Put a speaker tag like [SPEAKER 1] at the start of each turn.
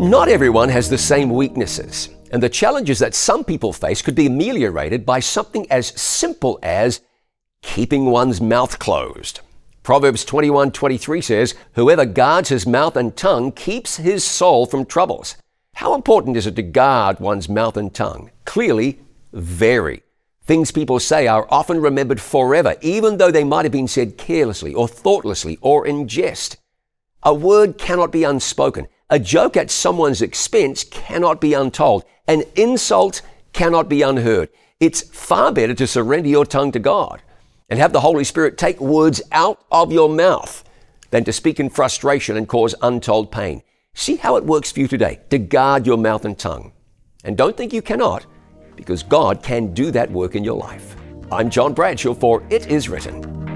[SPEAKER 1] Not everyone has the same weaknesses, and the challenges that some people face could be ameliorated by something as simple as keeping one's mouth closed. Proverbs 21:23 says, "Whoever guards his mouth and tongue keeps his soul from troubles." How important is it to guard one's mouth and tongue? Clearly, very. Things people say are often remembered forever, even though they might have been said carelessly or thoughtlessly or in jest. A word cannot be unspoken. A joke at someone's expense cannot be untold. An insult cannot be unheard. It's far better to surrender your tongue to God and have the Holy Spirit take words out of your mouth than to speak in frustration and cause untold pain. See how it works for you today to guard your mouth and tongue. And don't think you cannot, because God can do that work in your life. I'm John Bradshaw for It Is Written.